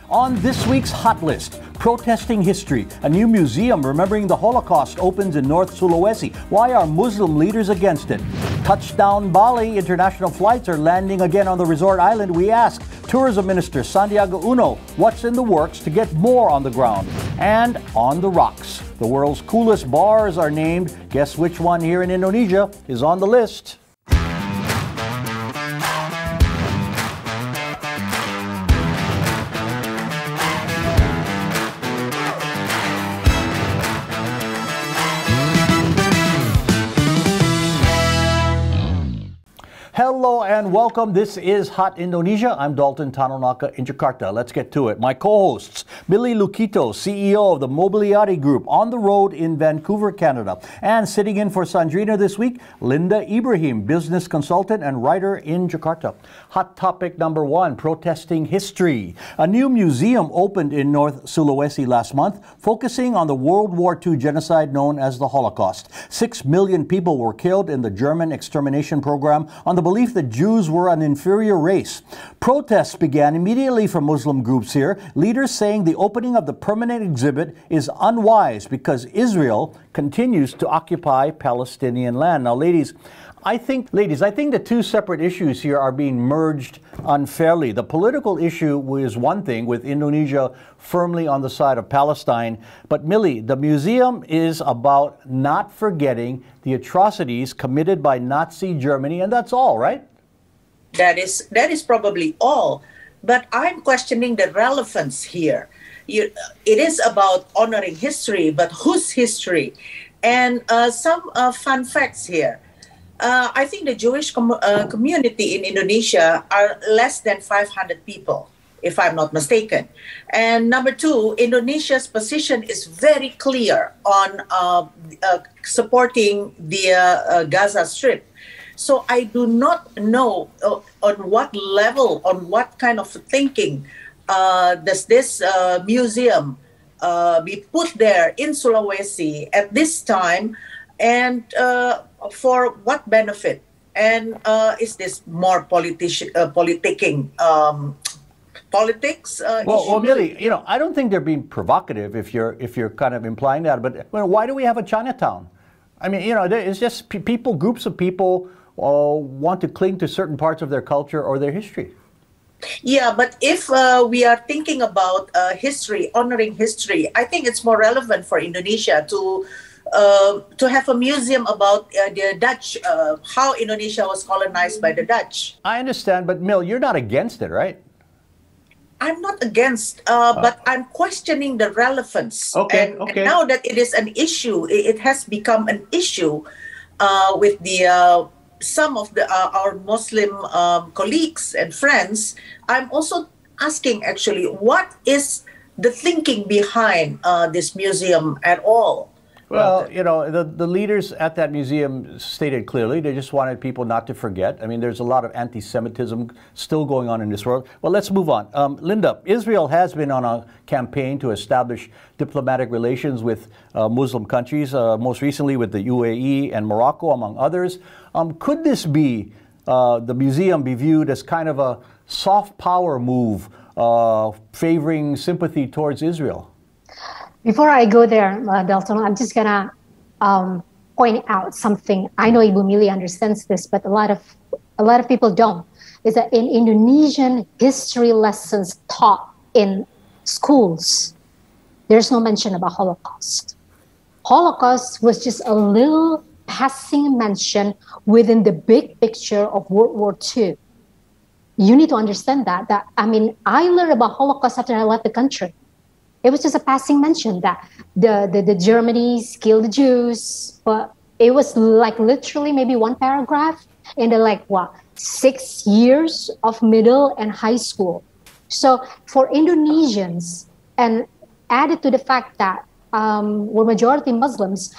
On this week's Hot List, protesting history. A new museum remembering the Holocaust opens in North Sulawesi. Why are Muslim leaders against it? Touchdown Bali. International flights are landing again on the resort island. We ask Tourism Minister Sandiaga Uno what's in the works to get more on the ground. And on the rocks, the world's coolest bars are named. Guess which one here in Indonesia is on the list? Hello and welcome. This is Hot Indonesia. I'm Dalton Tanonaka in Jakarta. Let's get to it. My co-hosts, Billy Lukito, CEO of the Mobiliati Group, on the road in Vancouver, Canada. And sitting in for Sandrina this week, Linda Ibrahim, business consultant and writer in Jakarta. Hot topic number one, protesting history. A new museum opened in North Sulawesi last month, focusing on the World War II genocide known as the Holocaust. 6 million people were killed in the German extermination program on the belief that Jews were an inferior race. Protests began immediately from Muslim groups here, leaders saying the opening of the permanent exhibit is unwise because Israel continues to occupy Palestinian land. Now, ladies, I think the two separate issues here are being merged unfairly. The political issue is one thing, with Indonesia firmly on the side of Palestine. But Millie, the museum is about not forgetting the atrocities committed by Nazi Germany, and that's all, right? That is probably all. But I'm questioning the relevance here. It is about honoring history, but whose history? And some fun facts here. I think the Jewish community in Indonesia are less than 500 people, if I'm not mistaken. And number two, Indonesia's position is very clear on supporting the Gaza Strip. So I do not know on what level, on what kind of thinking does this museum be put there in Sulawesi at this time, and for what benefit? And is this more politicking? Politics? Well, really, I don't think they're being provocative if you're kind of implying that. But why do we have a Chinatown? I mean, it's just people, groups of people want to cling to certain parts of their culture or their history. Yeah, but if we are thinking about history, honoring history, I think it's more relevant for Indonesia to have a museum about the Dutch, how Indonesia was colonized by the Dutch. I understand, but Mill, you're not against it, right? I'm not against, but I'm questioning the relevance. Okay, and, okay. And now that it is an issue, it has become an issue with the some of our Muslim colleagues and friends. I'm also asking, actually, what is the thinking behind this museum at all? Well, the leaders at that museum stated clearly they just wanted people not to forget. I mean, there's a lot of anti-Semitism still going on in this world. Well, let's move on. Linda, Israel has been on a campaign to establish diplomatic relations with Muslim countries, most recently with the UAE and Morocco, among others. Could this be, the museum be viewed as kind of a soft power move favoring sympathy towards Israel? Before I go there, Dalton, I'm just gonna point out something. I know Ibu Mili understands this, but a lot of people don't. Is that in Indonesian history lessons taught in schools, there's no mention about Holocaust. Holocaust was just a little passing mention within the big picture of World War II. You need to understand that. I learned about Holocaust after I left the country. It was just a passing mention that the Germans killed the Jews, but it was like literally maybe one paragraph in the 6 years of middle and high school. So for Indonesians, and added to the fact that we're majority Muslims,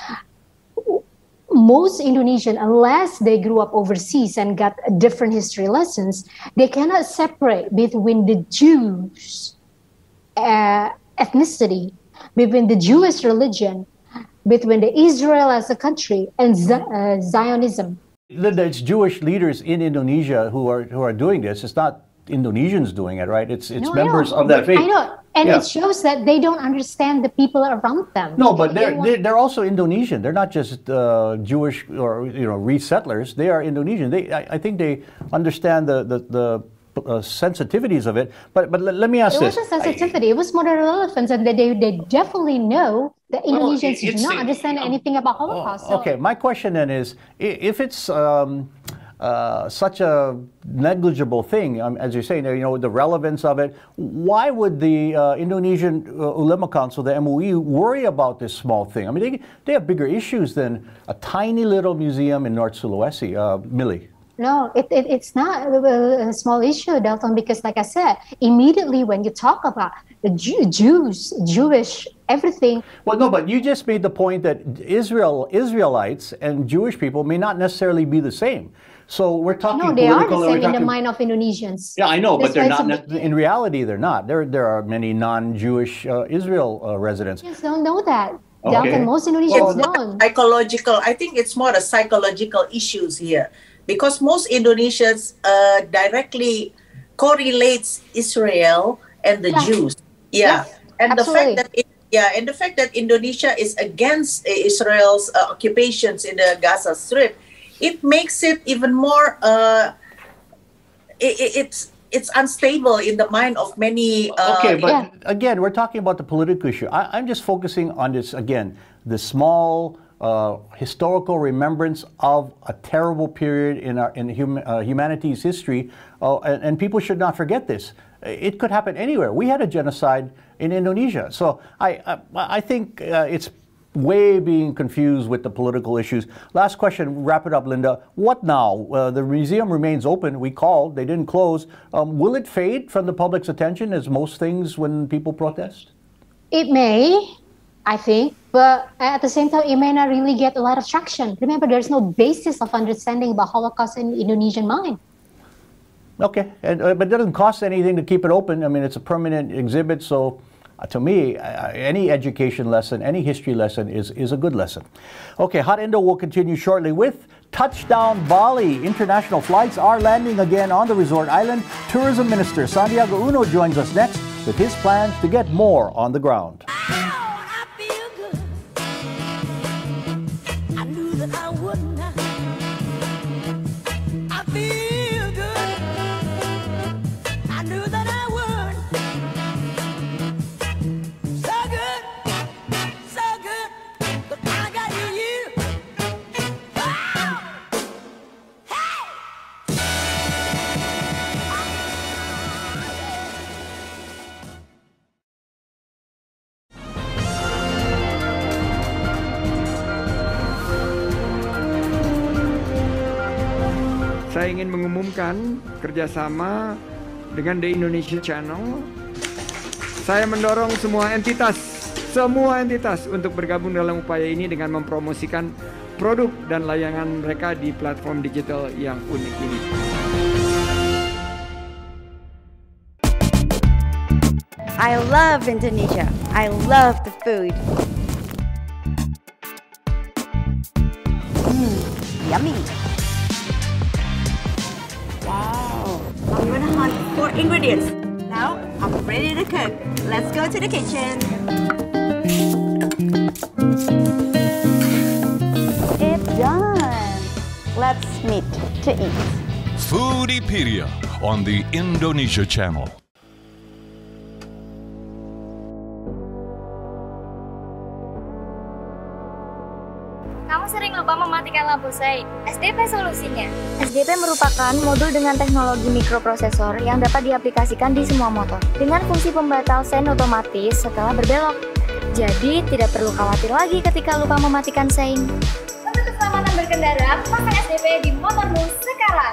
most Indonesian, unless they grew up overseas and got different history lessons, they cannot separate between the Jews ethnicity, between the Jewish religion, between the Israel as a country, and Zionism. Linda, it's Jewish leaders in Indonesia who are doing this. It's not Indonesians doing it, right? It's members of that faith. I know. And Yeah. it shows that they don't understand the people around them. No, but they're also Indonesian. They're not just Jewish or resettlers. They are Indonesian. I think they understand the sensitivities of it. But let me ask it this. wasn't sensitivity. It was more relevance, and they definitely know that Indonesians do not understand anything about Holocaust. So. Okay, my question then is, if it's such a negligible thing, as you're saying, the relevance of it, why would the Indonesian Ulama Council, the MUI, worry about this small thing? I mean, they have bigger issues than a tiny little museum in North Sulawesi. Millie. No, it's not a small issue, Dalton, because like I said, immediately when you talk about the Jewish, everything. Well, no, but you just made the point that Israelites and Jewish people may not necessarily be the same. So we're talking No, they are political, the same in the mind of Indonesians. Yeah, I know, but they're not. That's In reality, they're not. There are many non-Jewish Israel residents. Indonesians don't know that. Okay. Dalton, most Indonesians don't. Psychological. I think it's more a psychological issues here, because most Indonesians directly correlates Israel and the Jews. Yeah, Yes, and absolutely. the fact that Indonesia is against Israel's occupations in the Gaza Strip, it makes it even more. It's unstable in the mind of many. Okay, but again, we're talking about the political issue. I'm just focusing on this again, the small historical remembrance of a terrible period in humanity's history, and people should not forget this. It could happen anywhere. We had a genocide in Indonesia, so I think it's way being confused with the political issues. Last question, wrap it up, Linda. What now? The museum remains open. We called, they didn't close. Will it fade from the public's attention as most things when people protest? It may, I think, but at the same time, it may not really get a lot of traction. Remember, there's no basis of understanding about Holocaust in the Indonesian mind. Okay, but it doesn't cost anything to keep it open. I mean, it's a permanent exhibit, so to me, any education lesson, any history lesson is a good lesson. Okay, Hot Indo will continue shortly with Touchdown Bali. International flights are landing again on the resort island. Tourism Minister Sandiaga Uno joins us next with his plans to get more on the ground. I feel good. I knew that I would not. I feel good. I knew that I would. So good, but I got you. Wow. Hey! Saya ingin mengumumkan kerjasama dengan The Indonesia Channel. Saya mendorong semua entitas untuk bergabung dalam upaya ini dengan mempromosikan produk dan layanan mereka di platform digital yang unik ini. I love Indonesia. I love the food. Yummy. Wow. I'm gonna hunt for ingredients. Now I'm ready to cook. Let's go to the kitchen. It's done. Let's meet to eat. Foodiepedia on the Indonesia Channel. Kamu sering lupa mematikan lampu shade. SDP solusinya. SDP merupakan modul dengan teknologi mikroprosesor yang dapat diaplikasikan di semua motor dengan fungsi pembatal sein otomatis setelah berbelok. Jadi tidak perlu khawatir lagi ketika lupa mematikan sein. Untuk keselamatan berkendara, pasang SDP di motormu sekarang.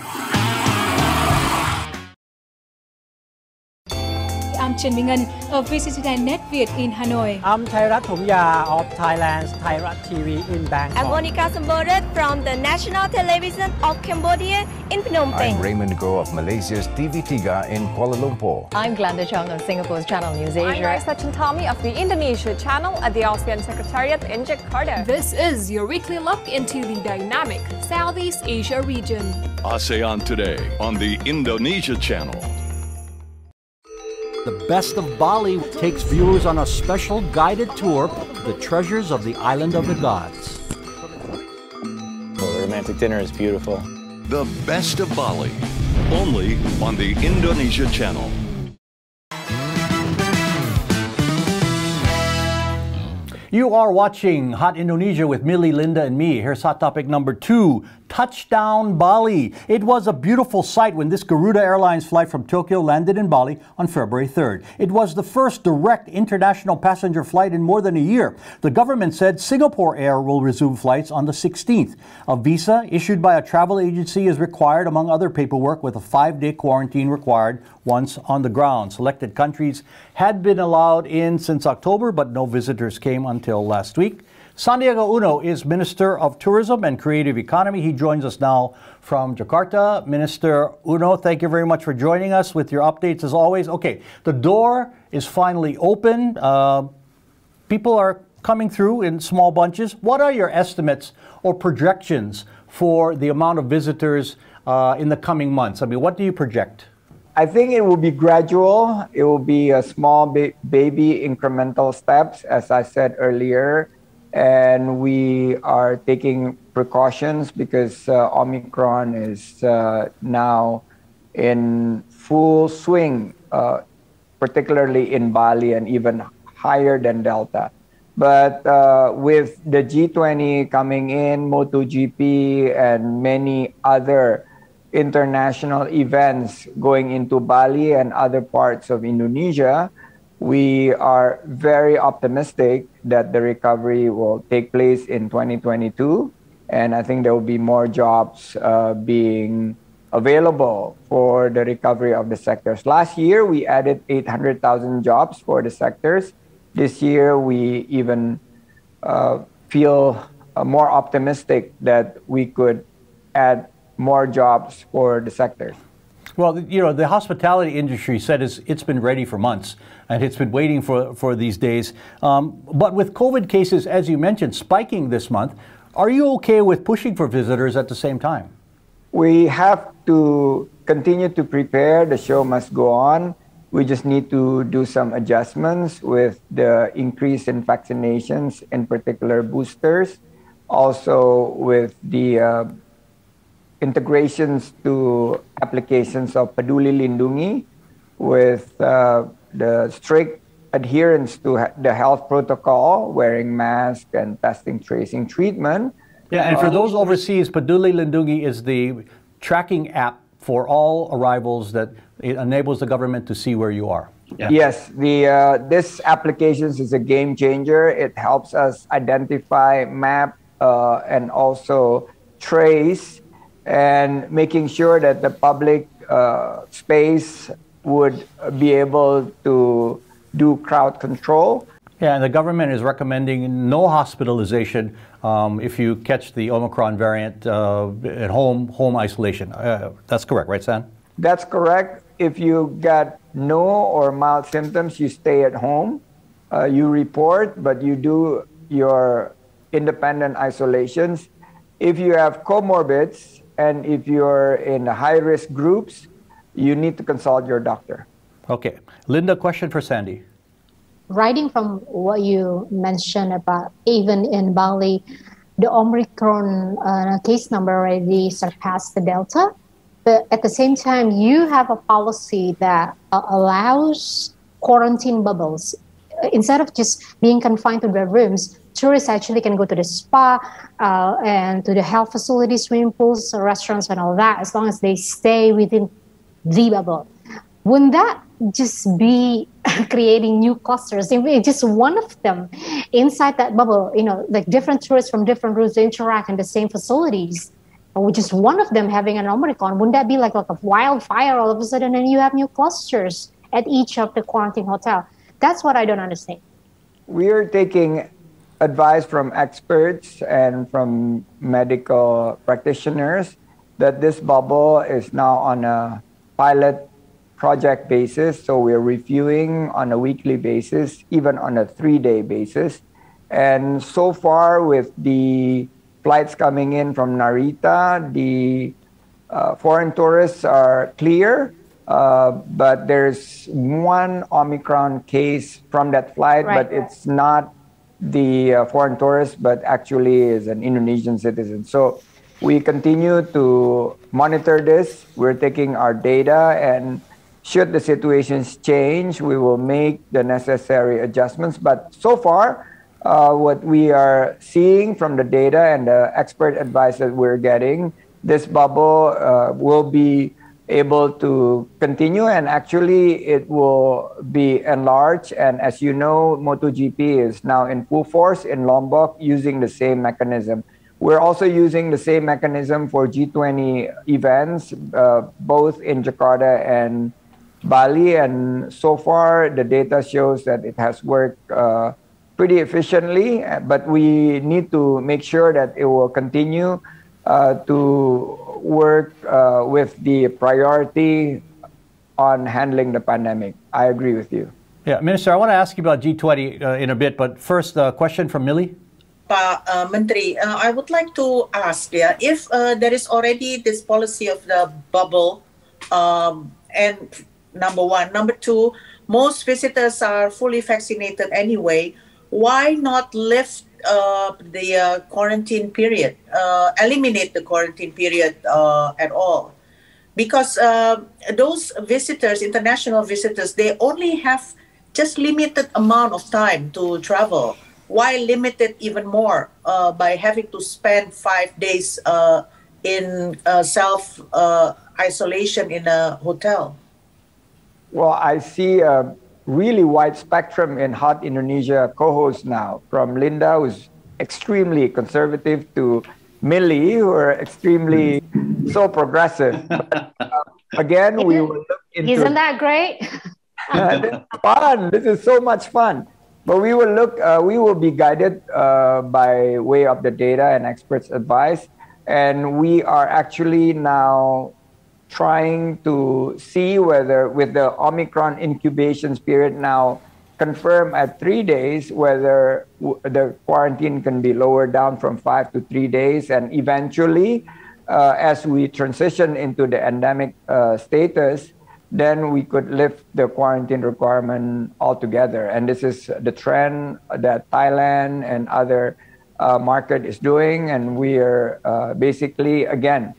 I'm Trần Minh Ngân, a visitor Net Việt in Hanoi. I'm Thairat Thomya of Thailand's Thairat TV in Bangkok. I'm Monica Sambodet from the National Television of Cambodia in Phnom Penh. I'm Raymond Go of Malaysia's TV3 in Kuala Lumpur. I'm Glenda Chong of Singapore's Channel News Asia. I'm Raisa Chantami of the Indonesia Channel at the ASEAN Secretariat in Jakarta. This is your weekly look into the dynamic Southeast Asia region. ASEAN Today on the Indonesia Channel. The Best of Bali takes viewers on a special guided tour of the treasures of the island of the gods. The romantic dinner is beautiful. The Best of Bali, only on the Indonesia Channel. You are watching Hot Indonesia with Millie, Linda, and me. Here's hot topic number 2, Touchdown Bali. It was a beautiful sight when this Garuda Airlines flight from Tokyo landed in Bali on February 3rd. It was the first direct international passenger flight in more than a year. The government said Singapore Air will resume flights on the 16th. A visa issued by a travel agency is required, among other paperwork, with a 5-day quarantine required once on the ground. Selected countries had been allowed in since October, but no visitors came until last week. Sandiaga Uno is Minister of Tourism and Creative Economy. He joins us now from Jakarta. Minister Uno, thank you very much for joining us with your updates as always. Okay, the door is finally open. People are coming through in small bunches. What are your estimates or projections for the amount of visitors in the coming months? I mean, what do you project? I think it will be gradual. It will be a small baby incremental steps, as I said earlier. And we are taking precautions because Omicron is now in full swing, particularly in Bali and even higher than Delta. But with the G20 coming in, MotoGP, and many other international events going into Bali and other parts of Indonesia, we are very optimistic that the recovery will take place in 2022. And I think there will be more jobs being available for the recovery of the sectors. Last year, we added 800,000 jobs for the sectors. This year, we even feel more optimistic that we could add more jobs for the sectors. Well, you know, the hospitality industry said it's been ready for months, and it's been waiting for these days. But with COVID cases, as you mentioned, spiking this month, are you okay with pushing for visitors at the same time? We have to continue to prepare. The show must go on. We just need to do some adjustments with the increase in vaccinations, in particular boosters, also with the integrations to applications of Peduli Lindungi, with the strict adherence to the health protocol, wearing masks and testing, tracing, treatment. Yeah, and for those overseas, Peduli Lindungi is the tracking app for all arrivals that it enables the government to see where you are. Yeah. Yes, this application is a game changer. It helps us identify, map, and also trace, and making sure that the public space would be able to do crowd control. Yeah, and the government is recommending no hospitalization if you catch the Omicron variant at home isolation. That's correct, right, San? That's correct. If you got no or mild symptoms, you stay at home. You report, but you do your independent isolations. If you have comorbids, and if you're in high-risk groups, you need to consult your doctor. Okay. Linda, question for Sandy. Riding from what you mentioned about even in Bali, the Omicron case number already surpassed the Delta. But at the same time, you have a policy that allows quarantine bubbles. Instead of just being confined to their rooms, tourists actually can go to the spa and to the health facilities, swimming pools, restaurants, and all that, as long as they stay within the bubble. Wouldn't that just be creating new clusters? If just one of them inside that bubble, you know, like different tourists from different routes interact in the same facilities, or just one of them having an Omicron, wouldn't that be like a wildfire all of a sudden, and you have new clusters at each of the quarantine hotel? That's what I don't understand. We are taking advice from experts and from medical practitioners that this bubble is now on a pilot project basis. So we're reviewing on a weekly basis, even on a 3-day basis. And so far, with the flights coming in from Narita, the foreign tourists are clear. But there's one Omicron case from that flight, Right. but it's not the foreign tourist, but actually is an Indonesian citizen. So we continue to monitor this. We're taking our data, and should the situations change, we will make the necessary adjustments. But so far, what we are seeing from the data and the expert advice that we're getting, this bubble will be able to continue, and actually it will be enlarged. And as you know, MotoGP is now in full force in Lombok using the same mechanism. We're also using the same mechanism for G20 events, both in Jakarta and Bali. And so far, the data shows that it has worked pretty efficiently, but we need to make sure that it will continue to work with the priority on handling the pandemic. I agree with you. Yeah, Minister, I want to ask you about G20 in a bit, but first, a question from Millie. Pak Menteri, I would like to ask, if there is already this policy of the bubble, and number one. Number two, most visitors are fully vaccinated anyway. Why not lift the quarantine period, eliminate the quarantine period at all? Because those visitors, international visitors, they only have just limited amount of time to travel. Why limit it even more by having to spend 5 days in self-isolation in a hotel? Well, I see a really wide spectrum in Hot Indonesia co-hosts now, from Linda, who's extremely conservative, to Millie, who are extremely so progressive. But, again, we will look into... Isn't that great? This is fun. This is so much fun. But we will look, we will be guided by way of the data and experts' advice. And we are actually now trying to see whether, with the Omicron incubation period now confirmed at 3 days, whether the quarantine can be lowered down from 5 to 3 days. And eventually, as we transition into the endemic status, then we could lift the quarantine requirement altogether. And this is the trend that Thailand and other market is doing. And we are basically, again,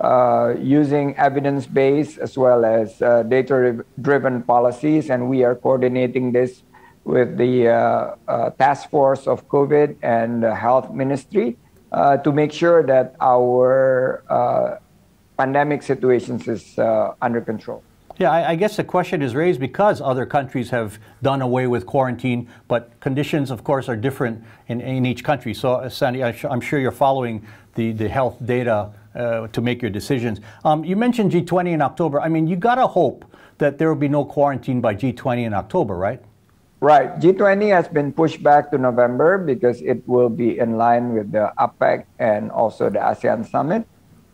using evidence-based as well as data-driven policies. And we are coordinating this with the task force of COVID and the health ministry to make sure that our pandemic situations is under control. Yeah, I guess the question is raised because other countries have done away with quarantine, but conditions, of course, are different in each country. So, Sandy, I'm sure you're following the health data to make your decisions. You mentioned G20 in October. I mean, you got to hope that there will be no quarantine by G20 in October, right? Right. G20 has been pushed back to November because it will be in line with the APEC and also the ASEAN Summit.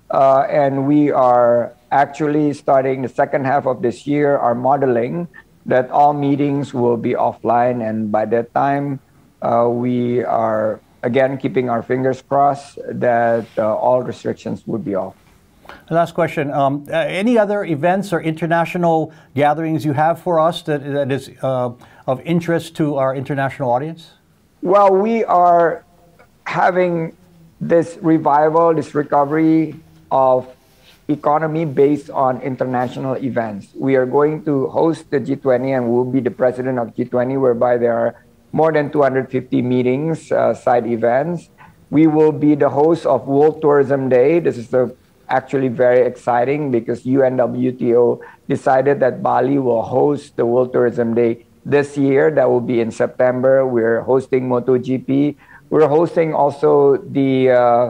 And we are actually starting the second half of this year, are modeling that all meetings will be offline. And by that time, we are, again, keeping our fingers crossed that all restrictions would be off. Last question. Any other events or international gatherings you have for us that is of interest to our international audience? Well, we are having this revival, this recovery of economy based on international events. We are going to host the G20 and we'll be the president of G20, whereby there are more than 250 meetings, side events. We will be the host of World Tourism Day. This is actually very exciting because UNWTO decided that Bali will host the World Tourism Day this year. That will be in September. We're hosting MotoGP. We're hosting also the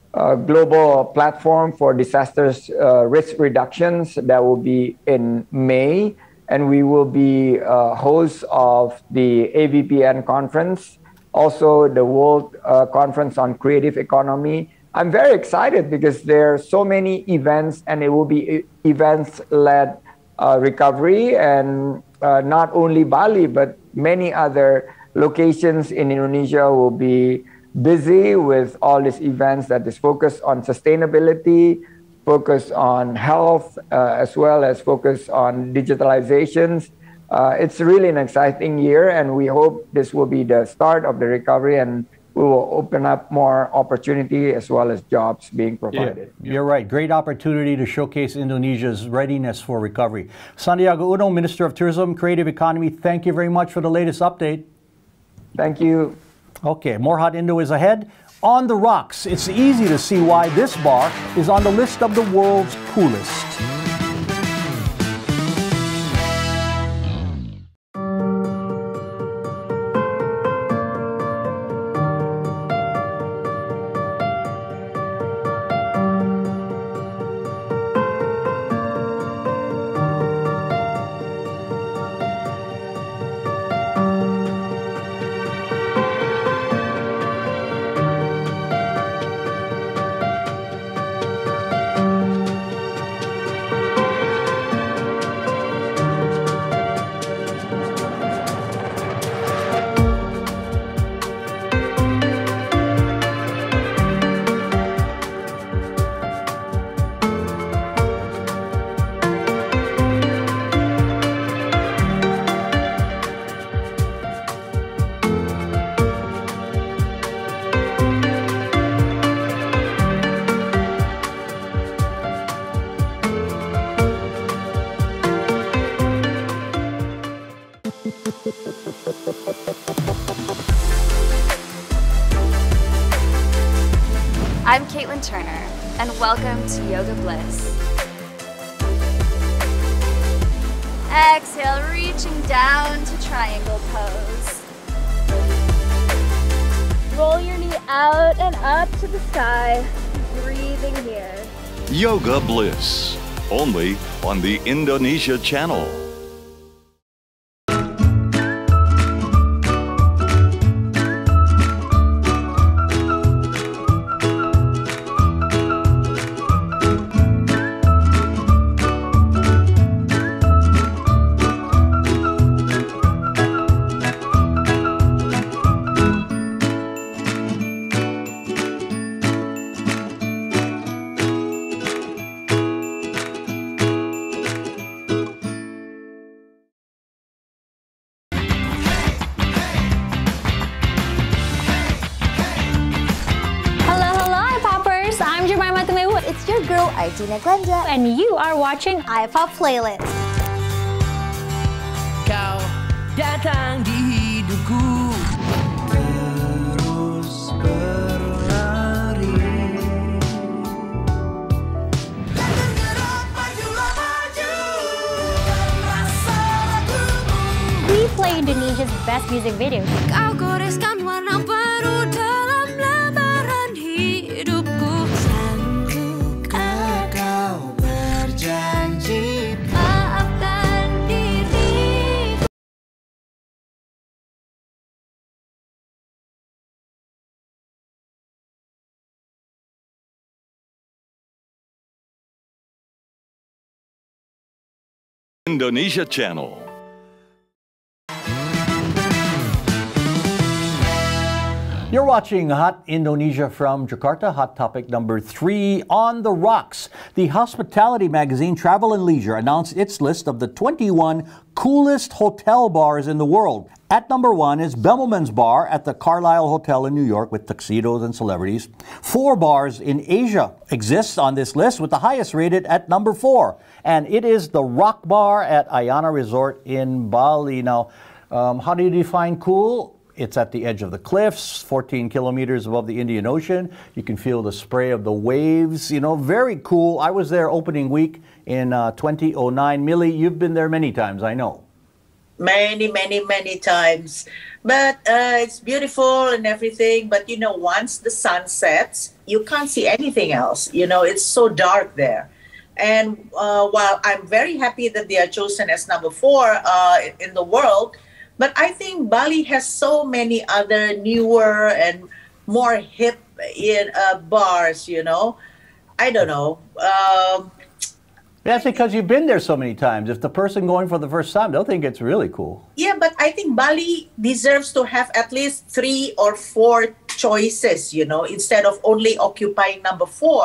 global platform for disasters risk reductions. That will be in May. And we will be hosts of the AVPN conference, also the World Conference on Creative Economy. I'm very excited because there are so many events, and it will be events-led recovery. And not only Bali, but many other locations in Indonesia will be busy with all these events that is focused on sustainability, focus on health, as well as focus on digitalizations. It's really an exciting year, and we hope this will be the start of the recovery, and we will open up more opportunity as well as jobs being provided. Yeah, you're right. Great opportunity to showcase Indonesia's readiness for recovery. Sandiaga Uno, Minister of Tourism, Creative Economy, thank you very much for the latest update. Thank you. Okay, more Hot Indo is ahead. On the Rocks, it's easy to see why this bar is on the list of the world's coolest. I'm Caitlin Turner, and welcome to Yoga Bliss. Exhale, reaching down to triangle pose. Roll your knee out and up to the sky, breathing here. Yoga Bliss, only on the Indonesia Channel. It's your girl, Aijina Glenda, and you are watching iPop Playlist. Kau datang di hidupku, terus berlari. Bergerak majulah maju, rasa lagumu. We play Indonesia's best music videos. Kau goreskan warna baru dalam lembaran hidupku. Indonesia Channel. You're watching Hot Indonesia from Jakarta. Hot topic number 3, on the rocks. The hospitality magazine Travel and Leisure announced its list of the 21 coolest hotel bars in the world. At number 1 is Bemelman's Bar at the Carlisle Hotel in New York with tuxedos and celebrities. 4 bars in Asia exist on this list, with the highest rated at number 4. And it is the Rock Bar at Ayana Resort in Bali. Now, how do you define cool? It's at the edge of the cliffs, 14 kilometers above the Indian Ocean. You can feel the spray of the waves, you know, very cool. I was there opening week in 2009. Millie, you've been there many times, I know. Many times. But it's beautiful and everything. But, you know, once the sun sets, you can't see anything else. You know, it's so dark there. And while I'm very happy that they are chosen as number 4 in the world, but I think Bali has so many other newer and more hip bars, you know. I don't know. That's because you've been there so many times. If the person going for the first time, they'll think it's really cool. Yeah, but I think Bali deserves to have at least 3 or 4 choices, you know, instead of only occupying number 4.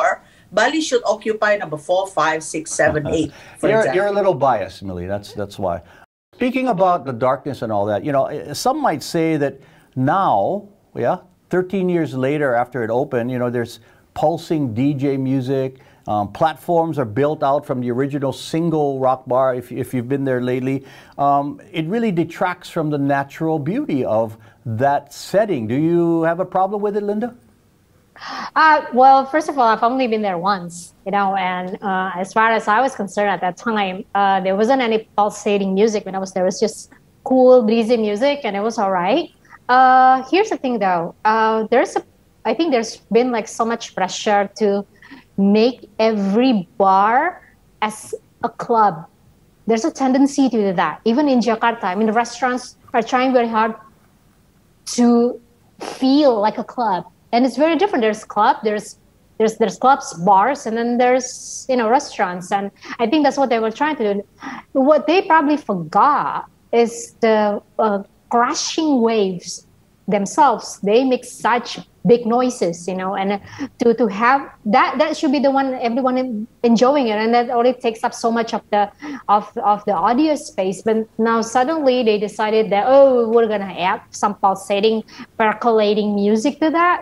Bali should occupy number 4, 5, 6, 7, 8. You're a little biased, Millie. That's why. Speaking about the darkness and all that, you know, some might say that now, 13 years later after it opened, you know, there's pulsing DJ music. Platforms are built out from the original single rock bar, if you've been there lately. It really detracts from the natural beauty of that setting. Do you have a problem with it, Linda? Well, first of all, I've only been there once, you know, and as far as I was concerned at that time, there wasn't any pulsating music when I was there. It was just cool, breezy music, and it was all right. Here's the thing, though. I think there's been like so much pressure to make every bar as a club. There's a tendency to do that. Even in Jakarta, I mean, the restaurants are trying very hard to feel like a club. And it's very different. There's club, there's clubs, bars, and then there's, you know, restaurants. And I think that's what they were trying to do. What they probably forgot is the crashing waves themselves. They make such big noises, you know, and to have that should be the one everyone enjoying it, and that only takes up so much of the audio space. But now suddenly they decided that, oh, we're gonna add some pulsating, percolating music to that.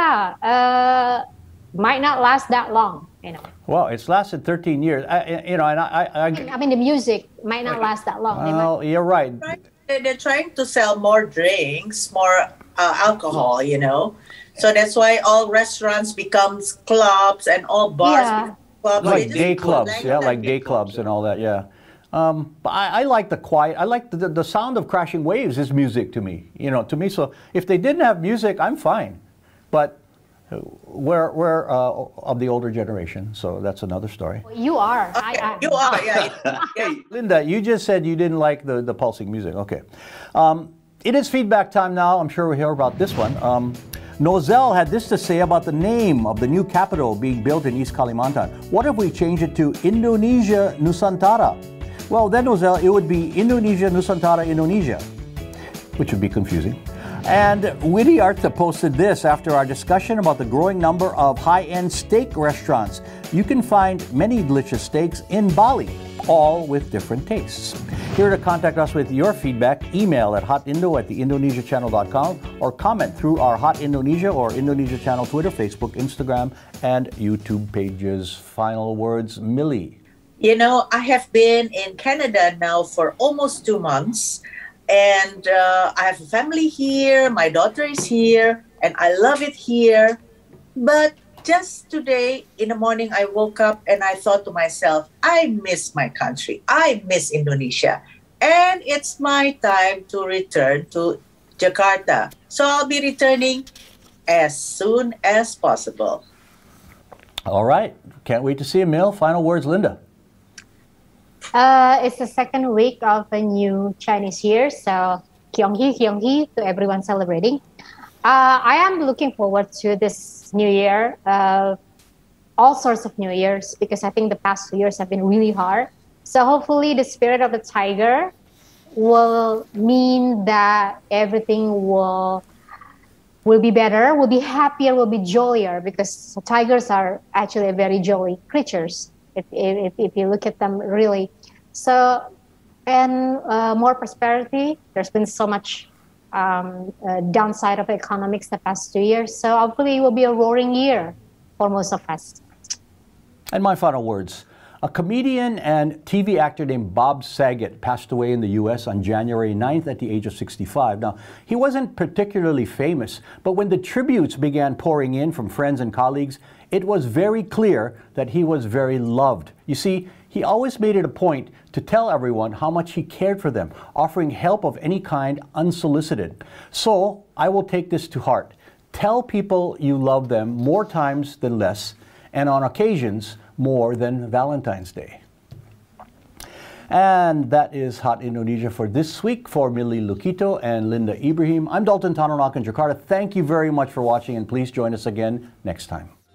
Might not last that long, you know. Well, it's lasted 13 years. You know, and I mean, the music might not last that long. Well, you're right. They're trying to sell more drinks, more alcohol, you know. So that's why all restaurants becomes clubs and all bars become clubs. Like gay clubs, like gay clubs and all that, But I like the quiet. I like the sound of crashing waves is music to me, you know, to me. So if they didn't have music, I'm fine. But we're of the older generation, so that's another story. You are. Okay. You are, yeah. Hey, Linda, you just said you didn't like the pulsing music. Okay. It is feedback time now. I'm sure we'll hear about this one. Nozel had this to say about the name of the new capital being built in East Kalimantan. What if we change it to Indonesia Nusantara? Well, then, Nozel, it would be Indonesia Nusantara Indonesia, which would be confusing. And Witty Arta posted this after our discussion about the growing number of high-end steak restaurants. You can find many delicious steaks in Bali, all with different tastes. Here to contact us with your feedback, email at hotindo@theindonesiachannel.com or comment through our Hot Indonesia or Indonesia Channel Twitter, Facebook, Instagram, and YouTube pages. Final words, Millie. You know, I have been in Canada now for almost 2 months. And I have a family here, my daughter is here, and I love it here. But just today in the morning, I woke up and I thought to myself, I miss my country. I miss Indonesia. And it's my time to return to Jakarta. So I'll be returning as soon as possible. All right. Can't wait to see you, Mil. Final words, Linda. It's the second week of the new Chinese year, so Kyung-hee to everyone celebrating. I am looking forward to this new year, all sorts of new years, because I think the past 2 years have been really hard. So hopefully the spirit of the tiger will mean that everything will be better, will be happier, will be jollier, because tigers are actually very jolly creatures. If you look at them really. So, and more prosperity. There's been so much downside of economics the past 2 years. So hopefully it will be a roaring year for most of us. And my final words. A comedian and TV actor named Bob Saget passed away in the U.S. on January 9th at the age of 65. Now, he wasn't particularly famous, but when the tributes began pouring in from friends and colleagues, it was very clear that he was very loved. You see, he always made it a point to tell everyone how much he cared for them, offering help of any kind unsolicited. So, I will take this to heart. Tell people you love them more times than less, and on occasions, more than Valentine's Day. And that is Hot Indonesia for this week. For Millie Lukito and Linda Ibrahim, I'm Dalton Tanonaka in Jakarta. Thank you very much for watching, and please join us again next time.